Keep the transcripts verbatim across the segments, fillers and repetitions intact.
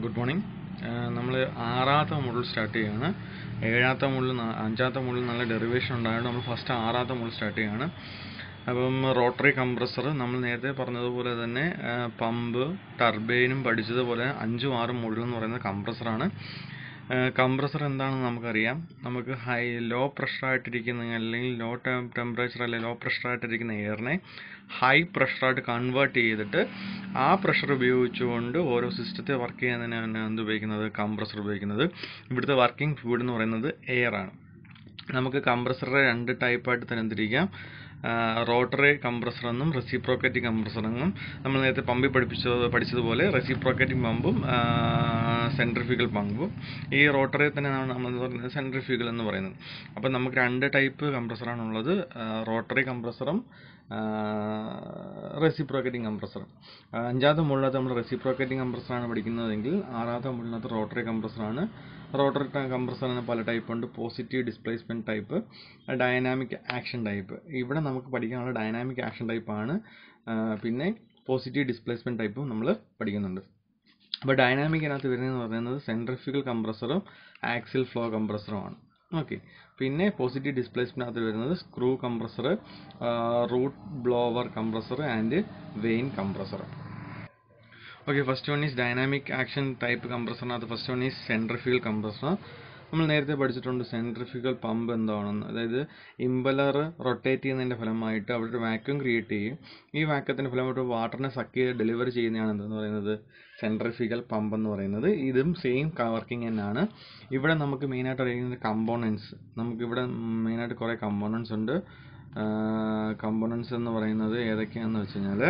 Good morning. നമ്മൾ ആറാമത്തെ model start ചെയ്യുകയാണ്. ഏഴാമത്തെ മോഡൽ അഞ്ചാമത്തെ മോഡൽ നല്ല ഡെറിവേഷൻ ഉണ്ടായതുകൊണ്ട് നമ്മൾ ഫസ്റ്റ് ആറാമത്തെ മോഡൽ സ്റ്റാർട്ട് ചെയ്യുകയാണ്. അപ്പം റോട്ടറി കംപ്രസർ നമ്മൾ നേരത്തെ പറഞ്ഞതുപോലെ തന്നെ പമ്പ് ടർബൈനും പഠിച്ചതുപോലെ അഞ്ചും ആറും മോഡൽ എന്ന് പറയുന്നത് കംപ്രസറാണ്. കംപ്രസർ എന്താണെന്ന് നമുക്കറിയാം. നമുക്ക് ഹൈ ലോ പ്രഷറായിട്ടിരിക്കുന്ന അല്ലെങ്കിൽ ലോ ടെമ്പറേച്ചർ അല്ലെങ്കിൽ ലോ പ്രഷറായിട്ടിരിക്കുന്ന എയറിനെ ഹൈ പ്രഷറായിട്ട് കൺവേർട്ട് ചെയ്തിട്ട് ആ പ്രഷർ ഉപയോഗിച്ചുകൊണ്ട് ഓരോ സിസ്റ്റത്തെ വർക്ക് ചെയ്യുന്നതിനാണ് എന്ത് ഉപയോഗിക്കുന്നത്, കംപ്രസർ ഉപയോഗിക്കുന്നത്. ഇവിടുത്തെ വർക്കിംഗ് ഫ്ലൂയിഡ് എന്ന് പറയുന്നത് എയർ ആണ്. നമുക്ക് കംപ്രസറെ രണ്ട് ടൈപ്പായിട്ട് തരംതിരിക്കാം. റോട്ടറി കംപ്രസർ എന്നും റെസിപ്രോക്കേറ്റിംഗ് കംപ്രസർ എന്നും. നമ്മൾ നേരത്തെ പമ്പിൽ പഠിപ്പിച്ചത് പഠിച്ചതുപോലെ റെസിപ്രോക്കേറ്റിംഗ് പമ്പും സെൻട്രിഫ്യൂഗൽ പമ്പും. ഈ റോട്ടറി തന്നെയാണ് നമ്മൾ പറയുന്നത് സെൻട്രിഫ്യൂഗൽ എന്ന് പറയുന്നത്. അപ്പം നമുക്ക് രണ്ട് ടൈപ്പ് കംപ്രസറാണുള്ളത്, റോട്ടറി കംപ്രസറും റെസിപ്രോക്കേറ്റിംഗ് കംപ്രസറും. അഞ്ചാമത്തെ മോഡിനകത്ത് നമ്മൾ റെസിപ്രോക്കേറ്റിംഗ് കംപ്രസറാണ് പഠിക്കുന്നതെങ്കിൽ ആറാമത്തെ മോഡിനകത്ത് റോട്ടറി കംപ്രസറാണ്. റോട്ടറി കംപ്രസറിന് പല ടൈപ്പ് ഉണ്ട്. Positive displacement type, dynamic action type. ഇവിടെ നമുക്ക് പഠിക്കാനുള്ള ഡൈനാമിക് ആക്ഷൻ ടൈപ്പാണ്. പിന്നെ പോസിറ്റീവ് ഡിസ്പ്ലേസ്മെൻറ്റ് ടൈപ്പും നമ്മൾ പഠിക്കുന്നുണ്ട്. അപ്പോൾ ഡൈനാമിക്കിനകത്ത് വരുന്നതെന്ന് പറയുന്നത് സെൻട്രിഫ്യൂഗൽ കംപ്രസറും ആക്സിൽ ഫ്ലോ കംപ്രസറുമാണ്. ഓക്കെ. പിന്നെ പോസിറ്റീവ് ഡിസ്പ്ലേസ്മെൻറ്റിനകത്ത് വരുന്നത് screw compressor, root blower compressor and vane compressor. Okay, first one is dynamic action type കംപ്രസറിനകത്ത് first one is centrifugal compressor. നമ്മൾ നേരത്തെ പഠിച്ചിട്ടുണ്ട് സെൻട്രിഫ്യൂഗൽ പമ്പ് എന്താണെന്ന്. അതായത് ഇമ്പലർ റൊട്ടേറ്റ് ചെയ്യുന്നതിൻ്റെ ഫലമായിട്ട് അവിടെ ഒരു വാക്യൂം ക്രിയേറ്റ് ചെയ്യും. ഈ വാക്യത്തിൻ്റെ ഫലമായിട്ട് വാട്ടറിനെ സക്ക് ചെയ്ത് ഡെലിവറി ചെയ്യുന്നതാണ് എന്തെന്ന് പറയുന്നത് സെൻട്രിഫ്യൂഗൽ പമ്പ് എന്ന് പറയുന്നത്. ഇതും സെയിം വർക്കിംഗ് തന്നെയാണ്. ഇവിടെ നമുക്ക് മെയിനായിട്ട് അറിയുന്നത് കമ്പോണൻസ്. നമുക്കിവിടെ മെയിനായിട്ട് കുറേ കമ്പോണൻസ് ഉണ്ട്. കമ്പോണൻസ് എന്ന് പറയുന്നത് ഏതൊക്കെയാണെന്ന് വെച്ച് കഴിഞ്ഞാൽ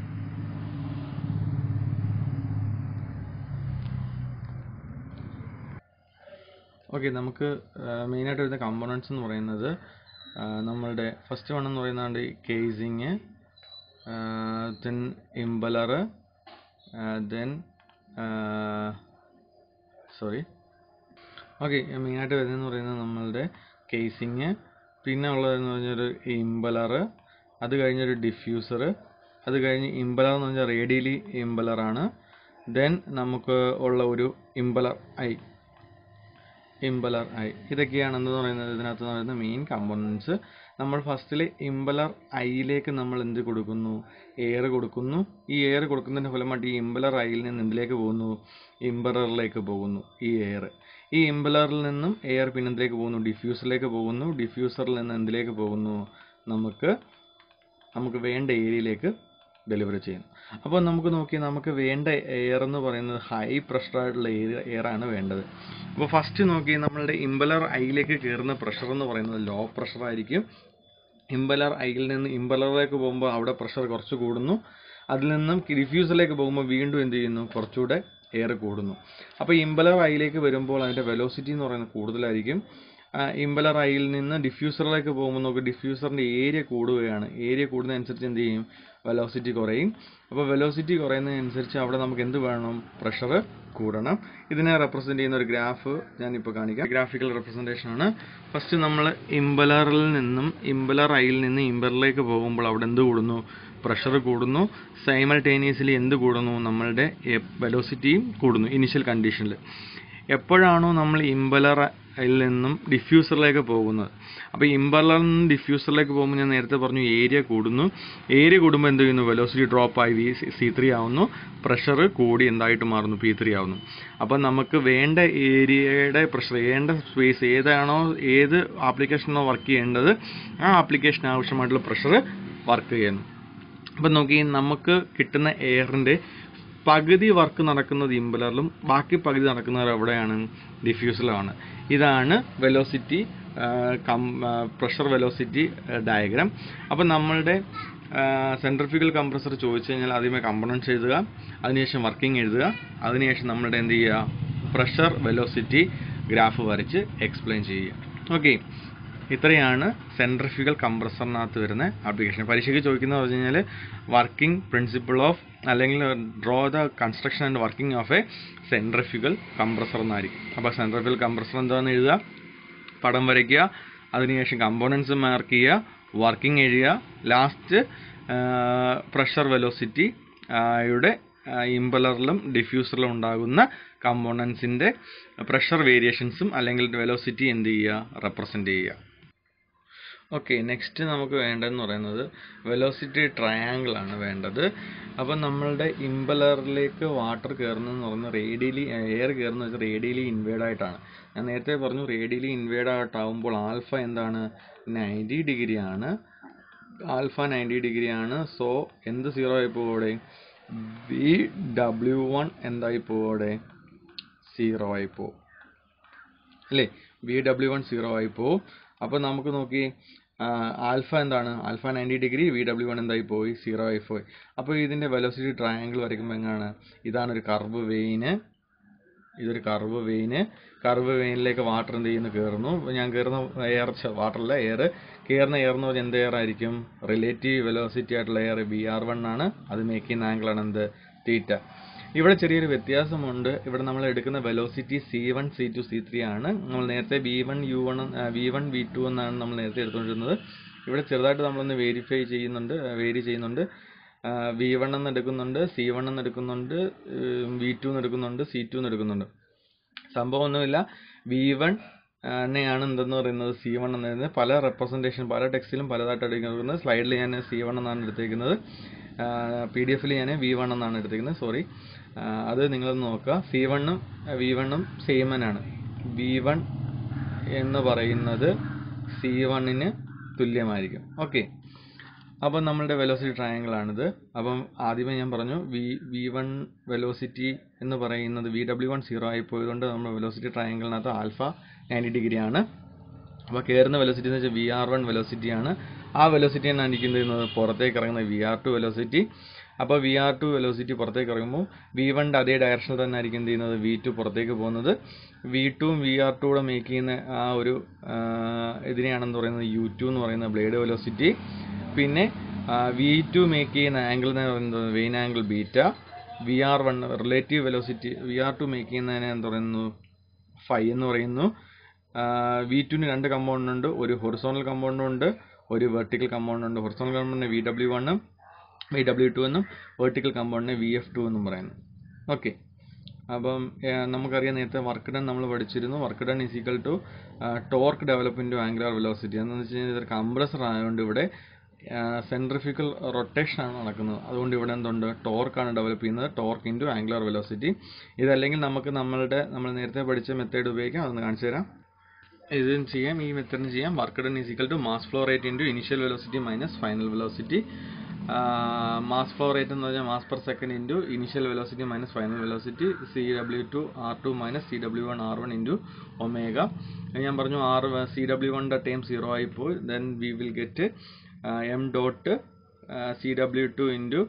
ഓക്കെ, നമുക്ക് മെയിനായിട്ട് വരുന്ന കമ്പോണൻസ് എന്ന് പറയുന്നത് നമ്മളുടെ ഫസ്റ്റ് വൺ എന്ന് പറയുന്നത് casing, then impeller, then sorry okay മെയിനായിട്ട് വരുന്നതെന്ന് പറയുന്നത് നമ്മളുടെ കേസിങ്, പിന്നെ ഉള്ളതെന്ന് പറഞ്ഞൊരു ഇമ്പലർ, അത് കഴിഞ്ഞൊരു ഡിഫ്യൂസർ, അത് കഴിഞ്ഞ് ഇമ്പലർ എന്ന് പറഞ്ഞാൽ റേഡിയലി ഇമ്പലറാണ്. ദെൻ നമുക്ക് ഉള്ള ഒരു ഇമ്പലർ ഐ ഇമ്പലർ ഐ ഇതൊക്കെയാണെന്ന് പറയുന്നത് ഇതിനകത്ത് പറയുന്ന മെയിൻ കമ്പോണൻസ്. നമ്മൾ ഫസ്റ്റിൽ ഇമ്പലർ ഐയിലേക്ക് നമ്മൾ എന്ത് കൊടുക്കുന്നു, എയർ കൊടുക്കുന്നു. ഈ എയർ കൊടുക്കുന്നതിൻ്റെ ഫലമായിട്ട് ഈ ഇമ്പലർ ഐയിൽ നിന്ന് എന്തിലേക്ക് പോകുന്നു, ഇമ്പലറിലേക്ക് പോകുന്നു ഈ എയർ. ഈ ഇമ്പലറിൽ നിന്നും എയർ പിന്നെ എന്തിലേക്ക് പോകുന്നു, ഡിഫ്യൂസറിലേക്ക് പോകുന്നു. ഡിഫ്യൂസറിൽ നിന്ന് എന്തിലേക്ക് പോകുന്നു, നമുക്ക് നമുക്ക് വേണ്ട ഏരിയയിലേക്ക് ഡെലിവറി ചെയ്യുന്നു. അപ്പോൾ നമുക്ക് നോക്കി നമുക്ക് വേണ്ട എയർ എന്ന് പറയുന്നത് ഹൈ പ്രഷറായിട്ടുള്ള എയർ എയറാണ് വേണ്ടത്. അപ്പോൾ ഫസ്റ്റ് നോക്കി നമ്മളുടെ ഇമ്പലർ ഐയിലേക്ക് കയറുന്ന പ്രഷർ എന്ന് പറയുന്നത് ലോ പ്രഷറായിരിക്കും. ഇമ്പലർ ഐയിൽ നിന്ന് ഇമ്പലറിലേക്ക് പോകുമ്പോൾ അവിടെ പ്രഷർ കുറച്ച് കൂടുന്നു. അതിൽ നിന്നും ഡിഫ്യൂസറിലേക്ക് പോകുമ്പോൾ വീണ്ടും എന്ത് ചെയ്യുന്നു, കുറച്ചുകൂടെ എയർ കൂടുന്നു. അപ്പോൾ ഇമ്പലർ ഐയിലേക്ക് വരുമ്പോൾ അതിൻ്റെ വെലോസിറ്റി എന്ന് പറയുന്നത് കൂടുതലായിരിക്കും. ഇമ്പലർ ഐയിൽ നിന്ന് ഡിഫ്യൂസറിലേക്ക് പോകുമ്പോൾ നമുക്ക് ഡിഫ്യൂസറിൻ്റെ ഏരിയ കൂടുകയാണ്. ഏരിയ കൂടുന്നതനുസരിച്ച് എന്ത് ചെയ്യും, വെലോസിറ്റി കുറയും. അപ്പോൾ വെലോസിറ്റി കുറയുന്നതനുസരിച്ച് അവിടെ നമുക്ക് എന്ത് വേണം, പ്രഷർ കൂടണം. ഇതിനെ റെപ്രസെൻറ്റ് ചെയ്യുന്ന ഒരു ഗ്രാഫ് ഞാനിപ്പോൾ കാണിക്കാം. ഗ്രാഫിക്കൽ റെപ്രസെൻറ്റേഷൻ ആണ്. ഫസ്റ്റ് നമ്മൾ ഇമ്പലറിൽ നിന്നും ഇമ്പലർ ഐയിൽ നിന്ന് ഇമ്പലറിലേക്ക് പോകുമ്പോൾ അവിടെ എന്ത് കൂടുന്നു, പ്രഷർ കൂടുന്നു. സൈമൾട്ടേനിയസ്ലി എന്ത് കൂടുന്നു, നമ്മളുടെ വെലോസിറ്റിയും കൂടുന്നു ഇനിഷ്യൽ കണ്ടീഷനിൽ. എപ്പോഴാണോ നമ്മൾ ഇമ്പലർ ഐയിൽ നിന്നും ഡിഫ്യൂസറിലേക്ക് പോകുന്നത്, അപ്പോൾ ഇമ്പലറിൽ നിന്ന് ഡിഫ്യൂസറിലേക്ക് പോകുമ്പോൾ ഞാൻ നേരത്തെ പറഞ്ഞു ഏരിയ കൂടുന്നു. ഏരിയ കൂടുമ്പോൾ എന്ത് ചെയ്യുന്നു, വെലോസിറ്റി ഡ്രോപ്പ് ആയി വി സി ത്രീ ആവുന്നു. പ്രഷർ കൂടി എന്തായിട്ട് മാറുന്നു, പി ത്രീ ആവുന്നു. അപ്പോൾ നമുക്ക് വേണ്ട ഏരിയയുടെ പ്രഷർ, വേണ്ട സ്പേസ് ഏതാണോ, ഏത് ആപ്ലിക്കേഷനാണോ വർക്ക് ചെയ്യേണ്ടത് ആ ആപ്ലിക്കേഷൻ ആവശ്യമായിട്ടുള്ള പ്രഷർ വർക്ക് ചെയ്യുന്നു. അപ്പം നോക്കി നമുക്ക് കിട്ടുന്ന എയറിൻ്റെ പകുതി വർക്ക് നടക്കുന്നത് ഇമ്പലറിലും ബാക്കി പകുതി നടക്കുന്നത് എവിടെയാണ്, ഡിഫ്യൂസറിലാണ്. ഇതാണ് velocity cum pressure velocity diagram. അപ്പം നമ്മളുടെ സെൻട്രിഫ്യൂഗൽ കംപ്രസർ ചോദിച്ചു കഴിഞ്ഞാൽ ആദ്യമേ കമ്പോണൻസ് എഴുതുക, അതിനുശേഷം വർക്കിംഗ് എഴുതുക, അതിനുശേഷം നമ്മളുടെ എന്ത് ചെയ്യുക, പ്രഷർ വെലോസിറ്റി ഗ്രാഫ് വരച്ച് എക്സ്പ്ലെയിൻ ചെയ്യുക. ഓക്കെ, ഇത്രയാണ് സെൻട്രിഫ്യൂഗൽ കംപ്രസറിനകത്ത് വരുന്ന ആപ്ലിക്കേഷൻ. പരീക്ഷയ്ക്ക് ചോദിക്കുന്നത് പറഞ്ഞു കഴിഞ്ഞാൽ വർക്കിംഗ് പ്രിൻസിപ്പിൾ ഓഫ് അല്ലെങ്കിൽ draw the construction and working of a centrifugal compressor എന്നായിരിക്കും. അപ്പോൾ സെൻട്രിഫ്യൂഗൽ കംപ്രസർ എന്താണെന്ന് എഴുതുക, പടം വരയ്ക്കുക, അതിനുശേഷം കമ്പോണൻസ് മാർക്ക് ചെയ്യുക, വർക്കിംഗ് എഴുതുക, ലാസ്റ്റ് പ്രഷർ വെലോസിറ്റി യുടെ ഇമ്പലറിലും ഡിഫ്യൂസറിലും ഉണ്ടാകുന്ന കമ്പോണൻസിൻ്റെ പ്രഷർ വേരിയേഷൻസും അല്ലെങ്കിൽ വെലോസിറ്റി എന്ത് ചെയ്യുക, റെപ്രസെൻ്റ് ചെയ്യുക. ഓക്കെ, നെക്സ്റ്റ് നമുക്ക് വേണ്ടതെന്ന് പറയുന്നത് വെലോസിറ്റി ട്രയാങ്കിൾ ആണ് വേണ്ടത്. അപ്പം നമ്മളുടെ ഇമ്പലറിലേക്ക് വാട്ടർ കയറുന്നതെന്ന് പറയുന്നത് റേഡിയലി എയർ കയറുന്നത് വെച്ചാൽ റേഡിയലി ഇൻവേഡ് ആയിട്ടാണ്. ഞാൻ നേരത്തെ പറഞ്ഞു റേഡിയലി ഇൻവേഡ് ആയിട്ടാവുമ്പോൾ ആൽഫ എന്താണ്, നയൻറ്റി ഡിഗ്രി ആണ്. ആൽഫ നയൻറ്റി ഡിഗ്രി ആണ്. സോ എന്ത് സീറോ ആയി പോവോടെ, വി ഡബ്ല്യു വൺ എന്തായി പോവോടെ, സീറോ ആയി പോവും അല്ലേ. വി ഡബ്ല്യു വൺ സീറോ ആയി പോവും. അപ്പോൾ നമുക്ക് നോക്കി ആൽഫ എന്താണ്, alpha ninety degree, V W one എന്തായി പോയി, സീറോ ആയി പോയി. അപ്പോൾ ഇതിൻ്റെ വെലോസിറ്റി ട്രയാങ്കിൾ വരയ്ക്കുമ്പോൾ എങ്ങനെയാണ്, ഇതാണ് ഒരു കർവ് വെയിന്, ഇതൊരു കർവ് വെയിന്. കർവ് വെയിനിലേക്ക് വാട്ടർ എന്ത് ചെയ്യുന്നു, കയറുന്നു. ഞാൻ കയറുന്ന എയർ വാട്ടറല്ല എയർ, കയറുന്ന എയർ എന്ന് പറഞ്ഞാൽ എന്ത് എയർ ആയിരിക്കും, റിലേറ്റീവ് വെലോസിറ്റി ആയിട്ടുള്ള എയർ ബി ആർ വൺ ആണ്. അത് മേക്ക് ചെയ്യുന്ന ആംഗിളാണ് എന്ത്, തീറ്റ. ഇവിടെ ചെറിയൊരു വ്യത്യാസമുണ്ട്. ഇവിടെ നമ്മൾ എടുക്കുന്ന velocity C one C two C three ആണ്. നമ്മൾ നേരത്തെ V one U one V one V two എന്നാണ് നമ്മൾ നേരത്തെ എടുത്തുകൊണ്ടിരുന്നത്. ഇവിടെ ചെറുതായിട്ട് നമ്മളൊന്ന് വേരിഫൈ ചെയ്യുന്നുണ്ട് വേരി ചെയ്യുന്നുണ്ട് വി വൺ എന്ന് എടുക്കുന്നുണ്ട്, സി വൺ എന്ന് എടുക്കുന്നുണ്ട്, വി ടു എന്ന് എടുക്കുന്നുണ്ട്, സി ടു എന്ന് എടുക്കുന്നുണ്ട്. സംഭവം ഒന്നുമില്ല, വി വൺ നെയാണ് എന്തെന്ന് പറയുന്നത് സി വൺ എന്ന് പറയുന്നത്. പല റെപ്രസെൻറ്റേഷൻ പല ടെക്സ്റ്റിലും പലതായിട്ട് എടുക്കുന്നത്. സ്ലൈഡിൽ ഞാൻ സി വൺ എന്നാണ് എടുത്തേക്കുന്നത്, പി ഡി എഫിൽ ഞാൻ വി വൺ എന്നാണ് എടുത്തേക്കുന്നത്, സോറി. അത് നിങ്ങളൊന്ന് നോക്കുക. സി വണ്ണും വി വണ്ണും സെയിം തന്നെയാണ്. വി വൺ എന്ന് പറയുന്നത് സി വണ്ണിന് തുല്യമായിരിക്കും. ഓക്കെ, അപ്പം നമ്മളുടെ വെലോസിറ്റി ട്രയാങ്കിൾ ആണിത്. അപ്പം ആദ്യമേ ഞാൻ പറഞ്ഞു വി വി വൺ വെലോസിറ്റി എന്ന് പറയുന്നത് വി ഡബ്ല്യു വൺ സീറോ ആയി പോയതുകൊണ്ട് നമ്മുടെ വെലോസിറ്റി ട്രയാങ്കിളിനകത്ത് ആൽഫ നയൻറ്റി ഡിഗ്രി ആണ്. അപ്പോൾ കയറുന്ന വെലോസിറ്റി എന്ന് വെച്ചാൽ വി ആർ വൺ വെലോസിറ്റി ആണ്. ആ വെലോസിറ്റിയാണ് എനിക്ക് എന്ത് ചെയ്യുന്നത്, പുറത്തേക്ക് ഇറങ്ങുന്നത് വി ആർ ടു വെലോസിറ്റി. അപ്പോൾ വി ആർ ടു വെലോസിറ്റി പുറത്തേക്ക് ഇറങ്ങുമ്പോൾ വി വണ്ണിൻ്റെ അതേ ഡയറക്ഷനിൽ തന്നെ ആയിരിക്കും എന്ത് ചെയ്യുന്നത്, വി ടു പുറത്തേക്ക് പോകുന്നത്. വി ടുവും വി ആർ ടു കൂടെ മേക്ക് ചെയ്യുന്ന ആ ഒരു ഇതിനെയാണെന്ന് പറയുന്നത് യു ടു എന്ന് പറയുന്ന ബ്ലേഡ് വെലോസിറ്റി. പിന്നെ വി ടു മേക്ക് ചെയ്യുന്ന ആംഗിൾ എന്ന് പറയുന്നത് vane angle beta. V R one relative velocity V R two make ചെയ്യുന്നതിനെ എന്ത് പറയുന്നു, ഫൈ എന്ന് പറയുന്നു. വി ടുവിന് രണ്ട് കമ്പൗണ്ട് ഉണ്ട്, ഒരു ഹൊറിസോണൽ കമ്പൗണ്ടും ഉണ്ട്, ഒരു വെർട്ടിക്കൽ കമ്പൗണ്ട് ഉണ്ട്. ഹൊറിസോണൽ കമ്പൗണ്ടിനെ വി ഡബ്ല്യു വണ്ണും വി ഡബ്ല്യു ടു എന്നും വെർട്ടിക്കൽ കമ്പൗണ്ടിനെ വി എഫ് ടു എന്നും പറയുന്നു. ഓക്കെ, അപ്പം നമുക്കറിയാം നേരത്തെ വർക്ക് ഡൺ നമ്മൾ പഠിച്ചിരുന്നു. Work done is equal to torque develop into angular velocity. എന്താണെന്ന് വെച്ച് കഴിഞ്ഞാൽ ഇതൊരു കംപ്രസർ ആയതുകൊണ്ട് ഇവിടെ സെൻട്രിഫ്യൂഗൽ റൊട്ടേഷൻ ആണ് നടക്കുന്നത്. അതുകൊണ്ട് ഇവിടെ എന്തുണ്ട്, ടോർക്കാണ് ഡെവലപ്പ് ചെയ്യുന്നത്, ടോർക്ക് ഇൻറ്റു ആംഗുലാർ വെലോസിറ്റി. ഇതല്ലെങ്കിൽ നമുക്ക് നമ്മളുടെ നമ്മൾ നേരത്തെ പഠിച്ച മെത്തേഡ് ഉപയോഗിക്കാം, അതൊന്ന് കാണിച്ചു തരാം. ഇതിന് ചെയ്യാം, ഈ മെത്തേഡിന് ചെയ്യാം. Work done is equal to mass flow rate into initial velocity minus final velocity. Mass flow rate എന്ന് പറഞ്ഞാൽ mass per second into initial velocity minus final velocity. C W two R two minus C W one R one into omega. ഞാൻ പറഞ്ഞു R C W വണ്ണിൻ്റെ time zero ആയി പോയി. Then we will get M dot C W two into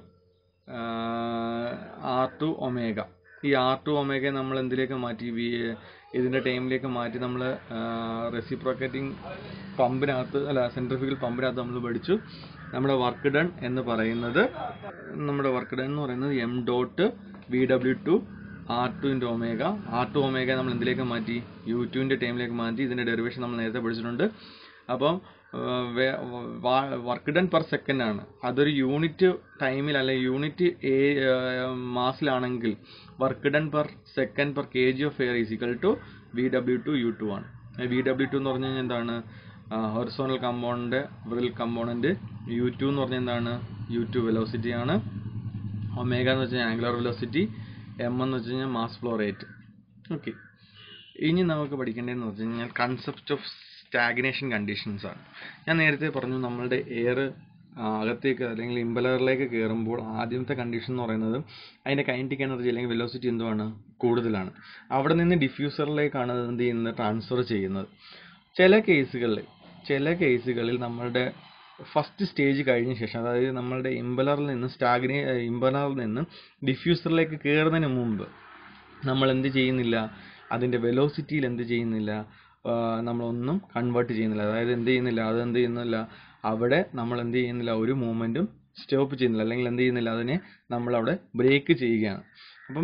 R two omega. ഈ R two omega നമ്മൾ എന്തിലേക്ക് മാറ്റി, V ഇതിൻ്റെ ടൈമിലേക്ക് മാറ്റി നമ്മൾ റെസിപ്രോക്കേറ്റിംഗ് പമ്പിനകത്ത് അല്ല സെൻട്രിഫ്യൂഗൽ പമ്പിനകത്ത് നമ്മൾ പഠിച്ചു. നമ്മുടെ വർക്ക് ഡൺ എന്ന് പറയുന്നത് നമ്മുടെ വർക്ക് ഡൺ എന്ന് പറയുന്നത് M dot V W two R two into omega. R two omega നമ്മൾ എന്തിലേക്ക് മാറ്റി, യു ടുവിൻ്റെ ടൈമിലേക്ക് മാറ്റി. ഇതിൻ്റെ ഡെറിവേഷൻ നമ്മൾ നേരത്തെ പഠിച്ചിട്ടുണ്ട്. അപ്പം വർക്ക് ഡൺ പെർ സെക്കൻഡ് ആണ്. അതൊരു യൂണിറ്റ് ടൈമിൽ അല്ലെങ്കിൽ യൂണിറ്റ് എ മാസിലാണെങ്കിൽ work done per second per K G of air is equal to V W two U two ആണ്. വി ഡബ്ല്യു ടു എന്ന് പറഞ്ഞു കഴിഞ്ഞാൽ എന്താണ്, horizontal component vertical component. U two എന്ന് പറഞ്ഞാൽ എന്താണ്, യു ടു വെലോസിറ്റി ആണ്. ഒമേഗ എന്ന് വെച്ച് കഴിഞ്ഞാൽ ആംഗുലാർ വെലോസിറ്റി. എം എന്ന് വെച്ച് കഴിഞ്ഞാൽ മാസ് ഫ്ലോ റേറ്റ്. ഓക്കെ, ഇനി നമുക്ക് പഠിക്കേണ്ടതെന്ന് വെച്ച് കഴിഞ്ഞാൽ കൺസെപ്റ്റ് ഓഫ് സ്റ്റാഗ്നേഷൻ കണ്ടീഷൻസ് ആണ്. ഞാൻ നേരത്തെ പറഞ്ഞു നമ്മളുടെ എയർ അകത്തേക്ക് അല്ലെങ്കിൽ ഇമ്പലറിലേക്ക് കയറുമ്പോൾ ആദ്യത്തെ കണ്ടീഷൻ എന്ന് പറയുന്നത് അതിൻ്റെ കൈനറ്റിക് എനർജി അല്ലെങ്കിൽ വെലോസിറ്റി എന്തുവാണ്, കൂടുതലാണ്. അവിടെ നിന്ന് ഡിഫ്യൂസറിലേക്കാണ് എന്ത് ചെയ്യുന്നത്, ട്രാൻസ്ഫർ ചെയ്യുന്നത്. ചില കേസുകളിൽ ചില കേസുകളിൽ നമ്മളുടെ ഫസ്റ്റ് സ്റ്റേജ് കഴിഞ്ഞ ശേഷം, അതായത് നമ്മളുടെ ഇമ്പലറിൽ നിന്ന് സ്റ്റാഗ്നേ ഇമ്പലറിൽ നിന്ന് ഡിഫ്യൂസറിലേക്ക് കയറുന്നതിന് മുമ്പ് നമ്മൾ എന്ത് ചെയ്യുന്നില്ല, അതിൻ്റെ വെലോസിറ്റിയിൽ എന്ത് ചെയ്യുന്നില്ല, നമ്മളൊന്നും കൺവേർട്ട് ചെയ്യുന്നില്ല. അതായത് എന്ത് ചെയ്യുന്നില്ല, അതെന്ത് ചെയ്യുന്നില്ല, അവിടെ നമ്മൾ എന്ത് ചെയ്യുന്നില്ല, ഒരു മൂവ്മെൻറ്റും സ്റ്റോപ്പ് ചെയ്യുന്നില്ല, അല്ലെങ്കിൽ എന്ത് ചെയ്യുന്നില്ല, അതിനെ നമ്മളവിടെ ബ്രേക്ക് ചെയ്യുകയാണ്. അപ്പം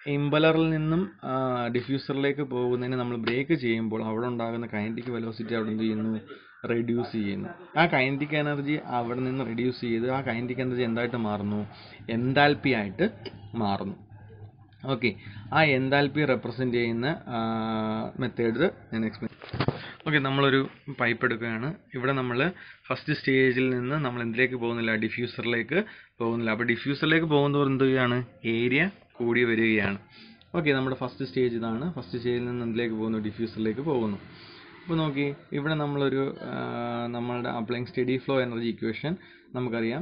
ഇമ്പലറിൽ നിന്നും ഡിഫ്യൂസറിലേക്ക് പോകുന്നതിന് നമ്മൾ ബ്രേക്ക് ചെയ്യുമ്പോൾ അവിടെ ഉണ്ടാകുന്ന കൈനറ്റിക് വെലോസിറ്റി അവിടെ എന്ത് ചെയ്യുന്നു, റെഡ്യൂസ് ചെയ്യുന്നു. ആ കൈനറ്റിക് എനർജി അവിടെ നിന്ന് റെഡ്യൂസ് ചെയ്ത് ആ കൈനറ്റിക് എനർജി എന്തായിട്ട് മാറുന്നു, എൻതാൽപ്പി ആയിട്ട് മാറുന്നു. ഓക്കെ, ആ എൻതാൽപ്പി റെപ്രസെൻ്റ് ചെയ്യുന്ന മെത്തേഡ് ഞാൻ എക്സ്പ്ലെയിൻ. ഓക്കെ, നമ്മളൊരു പൈപ്പ് എടുക്കുകയാണ്. ഇവിടെ നമ്മൾ ഫസ്റ്റ് സ്റ്റേജിൽ നിന്ന് നമ്മൾ എന്തിലേക്ക് പോകുന്നില്ല, ഡിഫ്യൂസറിലേക്ക് പോകുന്നില്ല. അപ്പോൾ ഡിഫ്യൂസറിലേക്ക് പോകുന്നതോറും എന്ത് ചെയ്യുകയാണ്, ഏരിയ കൂടി വരികയാണ്. ഓക്കെ, നമ്മുടെ ഫസ്റ്റ് സ്റ്റേജ് ഇതാണ്. ഫസ്റ്റ് സ്റ്റേജിൽ നിന്ന് എന്തിലേക്ക് പോകുന്നു, ഡിഫ്യൂസറിലേക്ക് പോകുന്നു. അപ്പോൾ നോക്കി, ഇവിടെ നമ്മളൊരു നമ്മളുടെ applying steady flow energy equation നമുക്കറിയാം.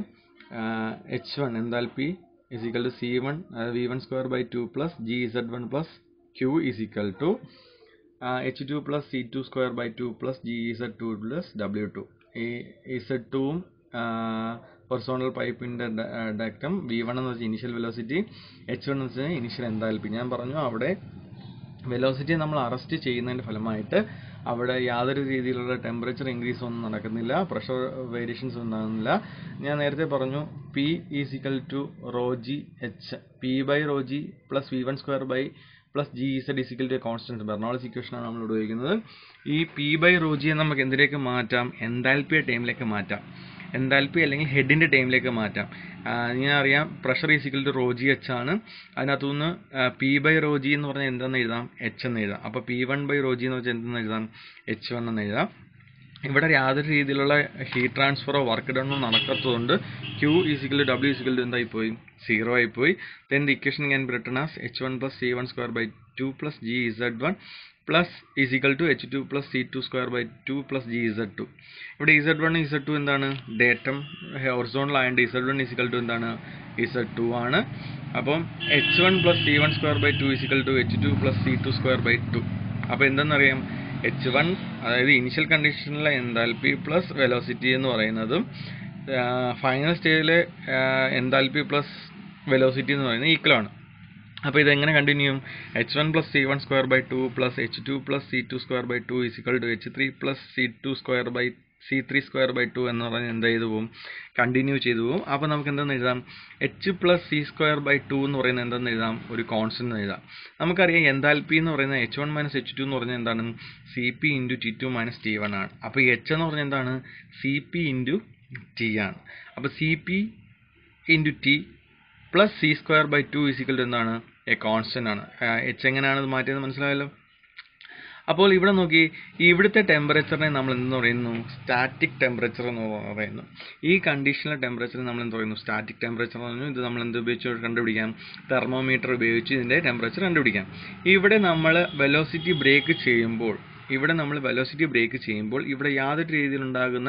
H one enthalpy is equal to C one uh, V one square by two plus G Z one plus Q is equal to uh, H two plus C two square by two plus G Z two plus W two. ഈ Z two ഉം horizontal പൈപ്പിൻ്റെ ഡക്റ്റം V one എന്ന് വെച്ചാൽ initial velocity, H one എന്ന് വെച്ചാൽ initial enthalpy. ഞാൻ പറഞ്ഞു അവിടെ വെലോസിറ്റി നമ്മൾ അറസ്റ്റ് ചെയ്യുന്നതിൻ്റെ ഫലമായിട്ട് അവിടെ യാതൊരു രീതിയിലുള്ള ടെമ്പറേച്ചർ ഇൻക്രീസ് ഒന്നും നടക്കുന്നില്ല, പ്രഷർ വേരിയേഷൻസ് ഉണ്ടാകുന്നില്ല. ഞാൻ നേരത്തെ പറഞ്ഞു P is equal to rho G H, P by rho G plus V one square by plus G Z is equal to constant. Bernoulli's ഇക്വേഷനാണ് നമ്മൾ ഉപയോഗിക്കുന്നത്. ഈ പി ബൈ റോ ജിയെ നമുക്ക് എന്തിലേക്ക് മാറ്റാം, എൻതാൽപ്പിയ ടൈമിലേക്ക് മാറ്റാം, എൻതാൽപ്പി അല്ലെങ്കിൽ ഹെഡിൻ്റെ ടൈമിലേക്ക് മാറ്റാം. ഞാൻ അറിയാം pressure is equal to rho G H ആണ്. അതിനകത്തുനിന്ന് പി ബൈ റോ ജി എന്ന് പറഞ്ഞാൽ എന്താണെന്ന് എഴുതാം, എച്ച് എന്ന് എഴുതാം. അപ്പോൾ P one by rho G എന്ന് വെച്ചാൽ എന്തെന്ന് എഴുതാം, എച്ച് വൺ എന്ന് എഴുതാം. ഇവിടെ യാതൊരു രീതിയിലുള്ള ഹീറ്റ് ട്രാൻസ്ഫറോ വർക്ക് ഡണ്ണോ നടക്കാത്തതുകൊണ്ട് Q is equal to W is equal to എന്തായിപ്പോയി, സീറോ ആയിപ്പോയി. Then the equation can be written as H one plus C one square by two plus G Z one plus is equal to H two plus C two square by two plus G Z two. ഇവിടെ Z one Z two എന്താണ്, datum horizontal ആയതുകൊണ്ട് Z one is equal to എന്താണ്, Z two ആണ്. അപ്പം H one plus C one square by two is equal to H two plus C two square by two. അപ്പോൾ എന്താണെന്നറിയാം, H one അതായത് initial കണ്ടീഷനിലെ enthalpy plus velocity എന്ന് പറയുന്നതും final സ്റ്റേജിലെ എൻതാൽപ്പി പ്ലസ് വെലോസിറ്റി എന്ന് പറയുന്നത് ഈക്വൽ ആണ്. അപ്പോൾ ഇതെങ്ങനെ കണ്ടിന്യൂ ചെയ്യും, H one plus C one square by two plus H two plus C two square by two is equal to H three plus C two square by C three square by two എന്ന് പറഞ്ഞാൽ എന്ത് ചെയ്തു പോകും, continue ചെയ്തു പോകും. അപ്പോൾ നമുക്ക് എന്തെന്ന് എഴുതാം, H plus C square by two എന്ന് പറയുന്നത് എന്തെന്ന് എഴുതാം, ഒരു കോൺസ്റ്റന്റ് എന്ന് എഴുതാം. നമുക്കറിയാം എൻതാൽപ്പി എന്ന് പറയുന്നത് H one minus H two എന്ന് പറഞ്ഞാൽ എന്താണ്, C P into T two minus T one ആണ്. അപ്പോൾ എച്ച് എന്ന് പറഞ്ഞാൽ എന്താണ്, സി പി ഇൻറ്റു ടി ആണ്. അപ്പോൾ C P into T plus C square by two is equal to എന്താണ്, എ കോൺസ്റ്റന്റ് ആണ്. എച്ച് എങ്ങനെയാണ് ഇത് മാറ്റിയത് മനസ്സിലായല്ലോ. അപ്പോൾ ഇവിടെ നോക്കി, ഇവിടുത്തെ ടെമ്പറേച്ചറിനെ നമ്മൾ എന്തെന്ന് പറയുന്നു, സ്റ്റാറ്റിക് ടെമ്പറേച്ചർ എന്ന് പറയുന്നു. ഈ കണ്ടീഷനിലെ ടെമ്പറേച്ചർ നമ്മൾ എന്ത് പറയുന്നു, സ്റ്റാറ്റിക് ടെമ്പറേച്ചർ എന്ന് പറഞ്ഞു. ഇത് നമ്മൾ എന്ത് ഉപയോഗിച്ച് കണ്ടുപിടിക്കാം, തെർമോമീറ്റർ ഉപയോഗിച്ച് ഇതിൻ്റെ ടെമ്പറേച്ചർ കണ്ടുപിടിക്കാം. ഇവിടെ നമ്മൾ വെലോസിറ്റി ബ്രേക്ക് ചെയ്യുമ്പോൾ ഇവിടെ നമ്മൾ വെലോസിറ്റി ബ്രേക്ക് ചെയ്യുമ്പോൾ ഇവിടെ യാതൊരു രീതിയിലുണ്ടാകുന്ന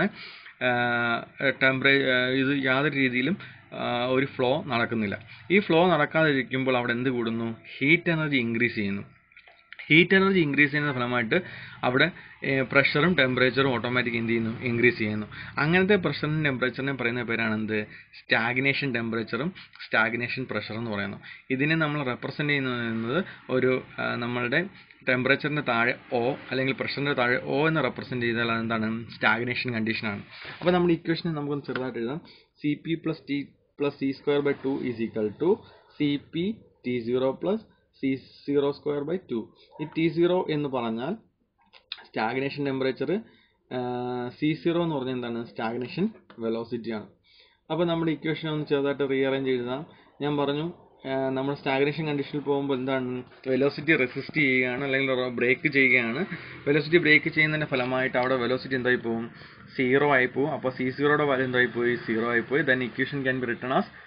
ടെമ്പറേ ഇത് യാതൊരു രീതിയിലും ഒരു ഫ്ലോ നടക്കുന്നില്ല. ഈ ഫ്ലോ നടക്കാതിരിക്കുമ്പോൾ അവിടെ എന്ത് കൂടുന്നു, ഹീറ്റ് എനർജി ഇൻക്രീസ് ചെയ്യുന്നു. ഹീറ്റ് എനർജി ഇൻക്രീസ് ചെയ്യുന്ന ഫലമായിട്ട് അവിടെ പ്രഷറും ടെമ്പറേച്ചറും ഓട്ടോമാറ്റിക് എന്ത് ചെയ്യുന്നു, ഇൻക്രീസ് ചെയ്യുന്നു. അങ്ങനത്തെ പ്രഷറിനും ടെമ്പറേച്ചറിനെ പറയുന്ന പേരാണ് എന്ത്, സ്റ്റാഗ്നേഷൻ ടെമ്പറേച്ചറും സ്റ്റാഗ്നേഷൻ പ്രഷർ എന്ന് പറയുന്നു. ഇതിനെ നമ്മൾ റെപ്രസെൻ്റ് ചെയ്യുന്നത് ഒരു നമ്മളുടെ ടെമ്പറേച്ചറിൻ്റെ താഴെ ഒ അല്ലെങ്കിൽ പ്രഷറിൻ്റെ താഴെ ഒ എന്ന് റെപ്രസെൻ്റ് ചെയ്താൽ അതെന്താണ്, സ്റ്റാഗ്നേഷൻ കണ്ടീഷനാണ്. അപ്പോൾ നമ്മുടെ ഇക്വേഷനെ നമുക്കൊന്ന് ചെറുതായിട്ട് എഴുതാം. C P plus T plus C square by two is equal to C P T zero plus C zero square by two. ഈ ടി സീറോ എന്ന് പറഞ്ഞാൽ സ്റ്റാഗ്നേഷൻ ടെമ്പറേച്ചർ, സി സീറോ എന്ന് പറഞ്ഞാൽ എന്താണ്, സ്റ്റാഗ്നേഷൻ വെലോസിറ്റി ആണ്. അപ്പോൾ നമ്മുടെ ഇക്വേഷൻ ഒന്ന് ചെറുതായിട്ട് റീഅറേഞ്ച് എഴുതാം. ഞാൻ പറഞ്ഞു നമ്മൾ സ്റ്റാഗ്നേഷൻ കണ്ടീഷനിൽ പോകുമ്പോൾ എന്താണ്, വെലോസിറ്റി റെസിസ്റ്റ് ചെയ്യുകയാണ് അല്ലെങ്കിൽ ബ്രേക്ക് ചെയ്യുകയാണ്. വെലോസിറ്റി ബ്രേക്ക് ചെയ്യുന്നതിൻ്റെ ഫലമായിട്ട് അവിടെ വെലോസിറ്റി എന്തായി പോകും, സീറോ ആയി പോകും. അപ്പോൾ സി സീറോയുടെ വാല്യൂ എന്തായി പോയി, സീറോ ആയി പോയി. Then equation can be written as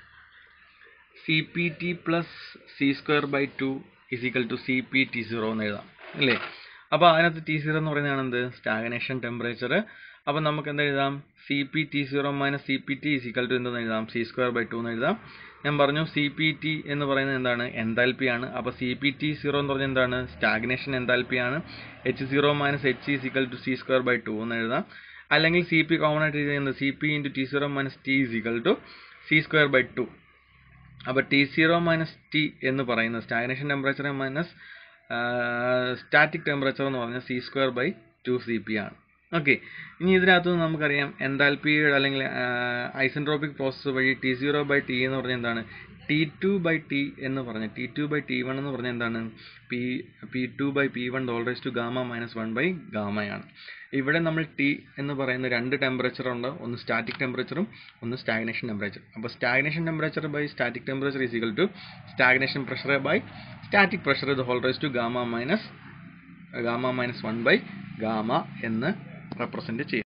C P T plus C square by two is equal to C P T zero എന്ന് എഴുതാം അല്ലേ. അപ്പോൾ അതിനകത്ത് ടി സീറോ എന്ന് പറയുന്നതാണ് എന്ത്, സ്റ്റാഗ്നേഷൻ ടെമ്പറേച്ചർ. അപ്പോൾ നമുക്ക് എന്താ എഴുതാം, C P T zero minus C P T is equal to എന്തെന്ന് എഴുതാം, സി സ്ക്വയർ ബൈ ടു എന്ന് എഴുതാം. ഞാൻ പറഞ്ഞു സി പി ടി എന്ന് പറയുന്നത് എന്താണ്, എൻതാൽപ്പി ആണ്. അപ്പോൾ സി പി ടി സീറോ എന്ന് പറഞ്ഞാൽ എന്താണ്, സ്റ്റാഗ്നേഷൻ എൻതാൽപ്പി ആണ്. H zero minus H is equal to C square by two എന്ന് എഴുതാം. അല്ലെങ്കിൽ സി പി കോമൺ ആയിട്ട് എഴുതുന്നത് C P into T zero minus T is equal to C square by two. അപ്പോൾ ടി സീറോ മൈനസ് ടി എന്ന് പറയുന്നത് stagnation temperature minus static temperature എന്ന് പറഞ്ഞാൽ C square by two C P ആണ്. Okay, ഇനി ഇതിനകത്ത് നിന്ന് നമുക്കറിയാം എൻതാൽപ്പിയുടെ അല്ലെങ്കിൽ ഐസെൻട്രോപിക് പ്രോസസ്സ് വഴി ടി സീറോ ബൈ ടി എന്ന് പറഞ്ഞാൽ എന്താണ്, ടി ടു ബൈ ടി എന്ന് പറഞ്ഞാൽ T two by T one എന്ന് പറഞ്ഞാൽ എന്താണ്, P P two by P one whole raise to gamma minus one by ഗാമയാണ്. ഇവിടെ നമ്മൾ ടി എന്ന് പറയുന്ന രണ്ട് ടെമ്പറേച്ചർ ഉണ്ട്, ഒന്ന് സ്റ്റാറ്റിക് ടെമ്പറേച്ചറും ഒന്ന് സ്റ്റാഗ്നേഷൻ ടെമ്പറേച്ചർ. അപ്പോൾ stagnation temperature by static temperature is equal to stagnation pressure by static pressure the whole raise to gamma minus gamma minus one by gamma എന്ന് റെപ്രസെൻറ്റ് ചെയ്യും.